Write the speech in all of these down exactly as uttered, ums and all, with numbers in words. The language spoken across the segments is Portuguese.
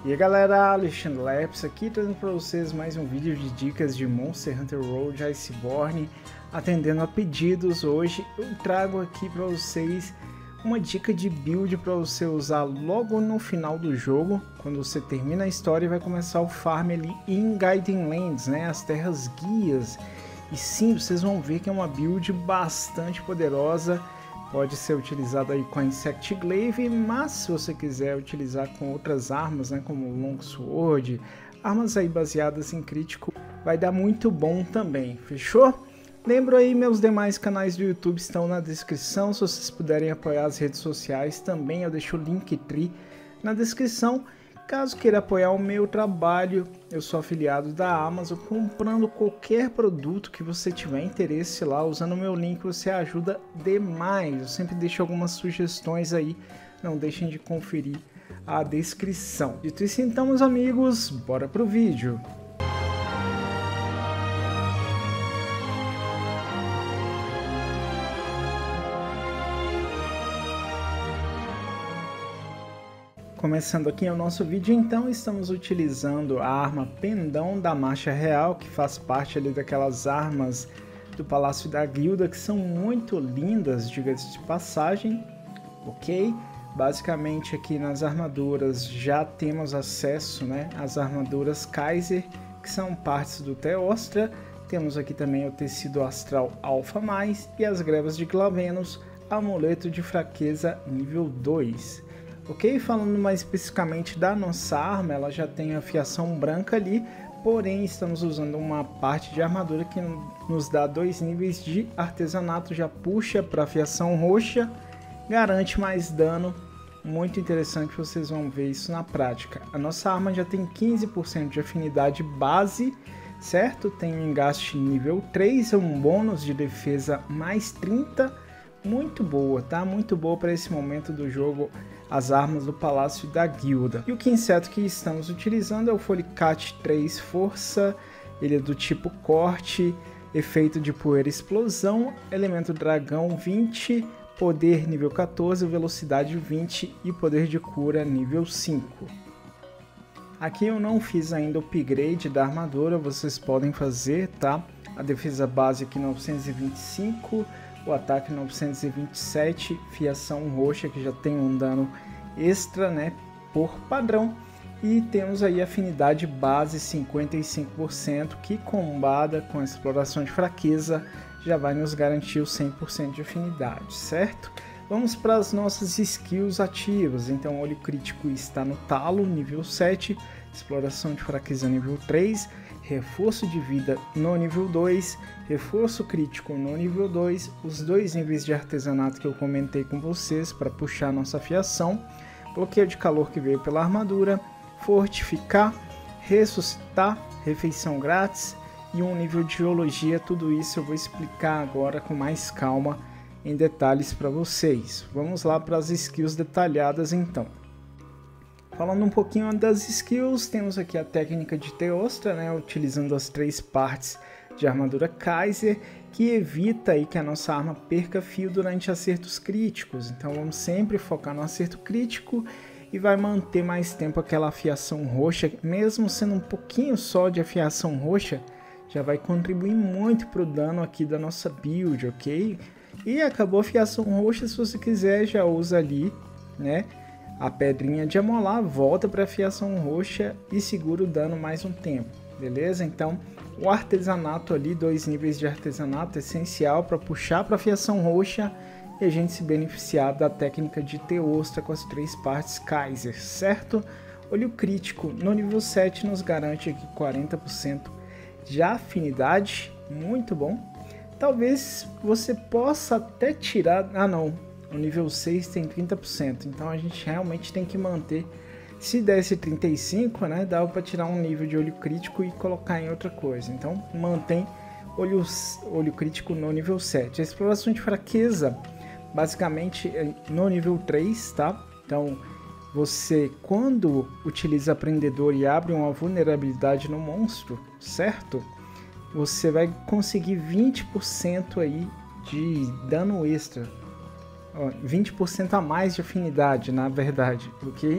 E aí galera, Alexandre Leps aqui trazendo para vocês mais um vídeo de dicas de Monster Hunter World Iceborne, atendendo a pedidos. Hoje eu trago aqui para vocês uma dica de build para você usar logo no final do jogo, quando você termina a história e vai começar o farm ali em Guiding Lands, né, as terras guias. E sim, vocês vão ver que é uma build bastante poderosa. Pode ser utilizado aí com a Insect Glaive, mas se você quiser utilizar com outras armas, né, como Longsword, armas aí baseadas em crítico, vai dar muito bom também, fechou? Lembro aí, meus demais canais do YouTube estão na descrição, se vocês puderem apoiar as redes sociais também, eu deixo o Linktree na descrição. Caso queira apoiar o meu trabalho, eu sou afiliado da Amazon, comprando qualquer produto que você tiver interesse lá, usando o meu link você ajuda demais. Eu sempre deixo algumas sugestões aí, não deixem de conferir a descrição. Dito isso então, meus amigos, bora pro vídeo. Começando aqui o nosso vídeo, então, estamos utilizando a arma Pendão da Marcha Real, que faz parte ali daquelas armas do Palácio da Guilda, que são muito lindas, diga-se de passagem, ok? Basicamente aqui nas armaduras já temos acesso, né, às armaduras Kaiser, que são partes do Teostra. Temos aqui também o tecido astral Alpha mais e as grevas de Glavenus, amuleto de fraqueza nível dois. Ok, falando mais especificamente da nossa arma, ela já tem a fiação branca ali, porém estamos usando uma parte de armadura que nos dá dois níveis de artesanato, já puxa para a fiação roxa, garante mais dano, muito interessante, vocês vão ver isso na prática. A nossa arma já tem quinze por cento de afinidade base, certo? Tem um engaste nível três, um bônus de defesa mais trinta, muito boa, tá? Muito boa para esse momento do jogo, as armas do Palácio da Guilda. E o que inseto que estamos utilizando é o Folicat três Força, ele é do tipo corte, efeito de poeira explosão, elemento dragão vinte, poder nível quatorze, velocidade vinte e poder de cura nível cinco. Aqui eu não fiz ainda o upgrade da armadura, vocês podem fazer, tá? A defesa base aqui novecentos e vinte e cinco, o ataque novecentos e vinte e sete, fiação roxa que já tem um dano extra, né, por padrão, e temos aí afinidade base cinquenta e cinco por cento, que combada com a exploração de fraqueza já vai nos garantir o cem por cento de afinidade, certo? Vamos para as nossas skills ativas. Então, olho crítico está no talo, nível sete, exploração de fraqueza nível três, reforço de vida no nível dois, reforço crítico no nível dois, os dois níveis de artesanato que eu comentei com vocês para puxar nossa fiação, bloqueio de calor que veio pela armadura, fortificar, ressuscitar, refeição grátis e um nível de geologia. Tudo isso eu vou explicar agora com mais calma em detalhes para vocês. Vamos lá para as skills detalhadas então. Falando um pouquinho das skills, temos aqui a técnica de Teostra, né, utilizando as três partes de armadura Kaiser, que evita aí que a nossa arma perca fio durante acertos críticos. Então vamos sempre focar no acerto crítico e vai manter mais tempo aquela afiação roxa, mesmo sendo um pouquinho só de afiação roxa, já vai contribuir muito para o dano aqui da nossa build, ok? E acabou a afiação roxa, se você quiser já usa ali, né, a pedrinha de amolar, volta para a fiação roxa e segura o dano mais um tempo, beleza? Então o artesanato ali, dois níveis de artesanato, é essencial para puxar para a fiação roxa e a gente se beneficiar da técnica de Teostra com as três partes Kaiser, certo? Olho crítico no nível sete nos garante aqui quarenta por cento de afinidade, muito bom. Talvez você possa até tirar, ah não, o nível seis tem trinta por cento, então a gente realmente tem que manter. Se desse trinta e cinco, né, dava para tirar um nível de olho crítico e colocar em outra coisa. Então mantém olho, olho crítico no nível sete. A exploração de fraqueza, basicamente é no nível três, tá? Então você, quando utiliza aprendedor e abre uma vulnerabilidade no monstro, certo? Você vai conseguir vinte por cento aí de dano extra. vinte por cento a mais de afinidade, na verdade, ok?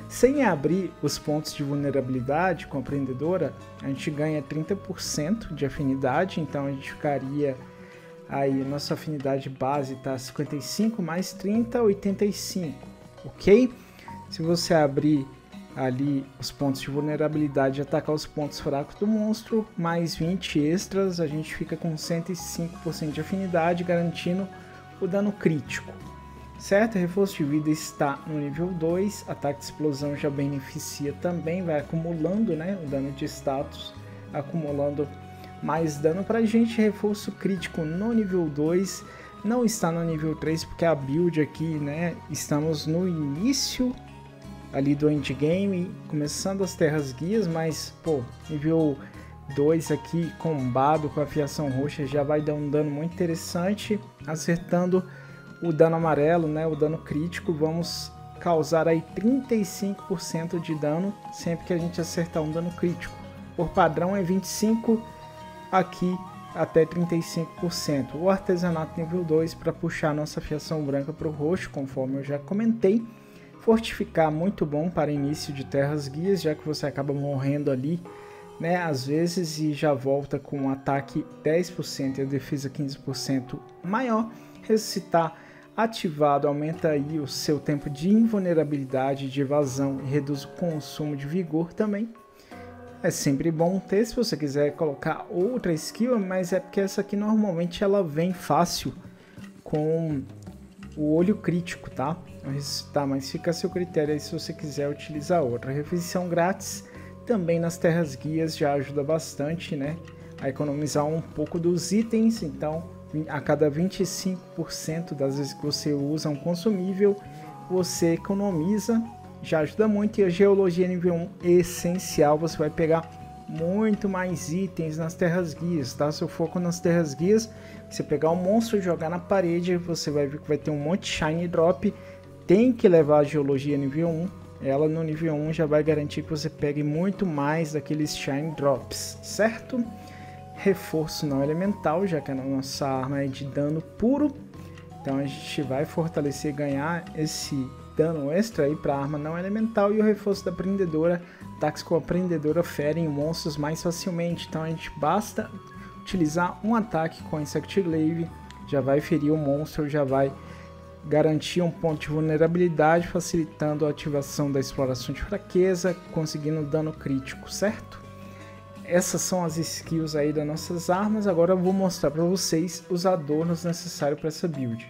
Sem abrir os pontos de vulnerabilidade com a prendedora, a gente ganha trinta por cento de afinidade, então a gente ficaria aí, nossa afinidade base tá cinquenta e cinco mais trinta, oitenta e cinco, ok? Se você abrir ali os pontos de vulnerabilidade e atacar os pontos fracos do monstro, mais vinte extras, a gente fica com cento e cinco por cento de afinidade, garantindo o dano crítico. Certo? Reforço de vida está no nível dois, ataque de explosão já beneficia também, vai acumulando, né, o dano de status, acumulando mais dano pra gente. Reforço crítico no nível dois, não está no nível três porque a build aqui, né, estamos no início ali do endgame, começando as terras guias, mas pô, nível dois aqui combado com a fiação roxa já vai dar um dano muito interessante, acertando o dano amarelo, né, o dano crítico, vamos causar aí trinta e cinco por cento de dano sempre que a gente acertar um dano crítico. Por padrão é vinte e cinco por cento, aqui até trinta e cinco por cento. O artesanato nível dois para puxar nossa fiação branca para o roxo, conforme eu já comentei. Fortificar muito bom para início de terras guias, já que você acaba morrendo ali, né, às vezes, e já volta com um ataque dez por cento e a defesa quinze por cento maior. Ressuscitar ativado aumenta aí o seu tempo de invulnerabilidade, de evasão e reduz o consumo de vigor também. É sempre bom ter, se você quiser colocar outra skill, mas é porque essa aqui normalmente ela vem fácil com o olho crítico, tá? Ressuscitar, mas fica a seu critério aí se você quiser utilizar outra. Refeição grátis também nas terras guias já ajuda bastante, né, a economizar um pouco dos itens. Então a cada vinte e cinco por cento das vezes que você usa um consumível, você economiza, já ajuda muito. E a geologia nível um essencial, você vai pegar muito mais itens nas terras guias, tá? Seu foco nas terras guias, você pegar um monstro e jogar na parede, você vai ver que vai ter um monte de shiny drop. Tem que levar a geologia nível um, ela no nível um já vai garantir que você pegue muito mais daqueles shiny drops, certo? Reforço não elemental, já que a nossa arma é de dano puro, então a gente vai fortalecer e ganhar esse dano extra aí para a arma não elemental. E o reforço da prendedora, ataques com a prendedora ferem monstros mais facilmente, então a gente basta utilizar um ataque com Insect Glaive, já vai ferir o monstro, já vai garantir um ponto de vulnerabilidade, facilitando a ativação da exploração de fraqueza, conseguindo dano crítico, certo? Essas são as skills aí das nossas armas. Agora eu vou mostrar para vocês os adornos necessários para essa build.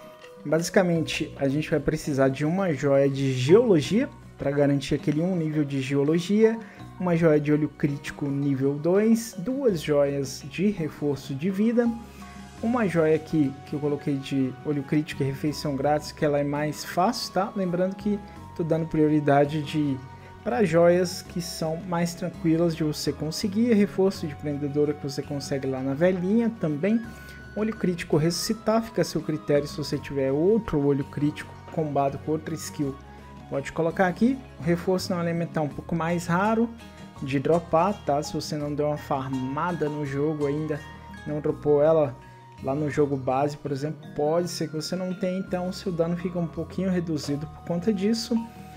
Basicamente, a gente vai precisar de uma joia de geologia para garantir aquele um nível de geologia, uma joia de olho crítico nível dois, duas joias de reforço de vida, uma joia aqui que eu coloquei de olho crítico e refeição grátis, que ela é mais fácil, tá? Lembrando que estou dando prioridade de para joias que são mais tranquilas de você conseguir. Reforço de prendedora que você consegue lá na velhinha também. Olho crítico ressuscitar, fica a seu critério. Se você tiver outro olho crítico combado com outra skill, pode colocar aqui. O reforço não elemental um pouco mais raro de dropar, tá? Se você não deu uma farmada no jogo ainda, não dropou ela lá no jogo base, por exemplo, pode ser que você não tenha, então seu dano fica um pouquinho reduzido por conta disso.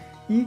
E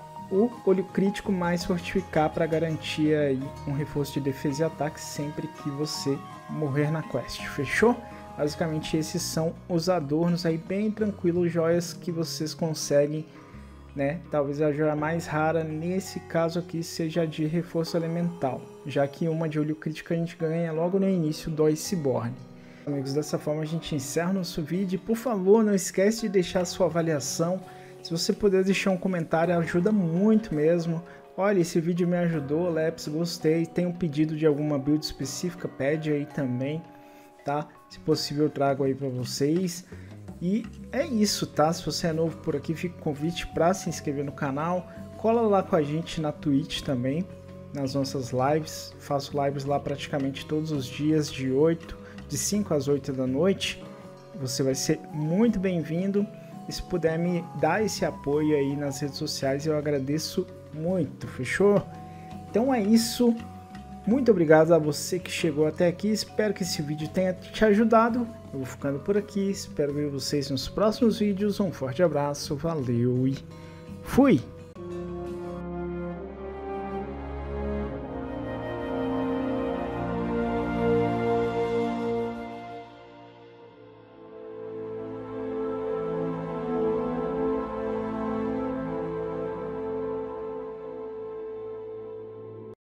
o olho crítico mais fortificar para garantir aí um reforço de defesa e ataque sempre que você morrer na quest, fechou? Basicamente esses são os adornos aí, bem tranquilos, joias que vocês conseguem, né? Talvez a joia mais rara nesse caso aqui seja de reforço elemental, já que uma de olho crítico a gente ganha logo no início do Iceborne. Amigos, dessa forma a gente encerra o nosso vídeo. Por favor, não esquece de deixar a sua avaliação. Se você puder deixar um comentário, ajuda muito mesmo. Olha, esse vídeo me ajudou, Leps, gostei. Tem um pedido de alguma build específica, pede aí também, tá? Se possível eu trago aí para vocês. E é isso, tá? Se você é novo por aqui, fica o convite para se inscrever no canal. Cola lá com a gente na Twitch também, nas nossas lives. Faço lives lá praticamente todos os dias, de oito, de cinco às oito da noite. Você vai ser muito bem-vindo. E se puder me dar esse apoio aí nas redes sociais, eu agradeço muito, fechou? Então é isso. Muito obrigado a você que chegou até aqui. Espero que esse vídeo tenha te ajudado. Eu vou ficando por aqui. Espero ver vocês nos próximos vídeos. Um forte abraço, valeu e fui!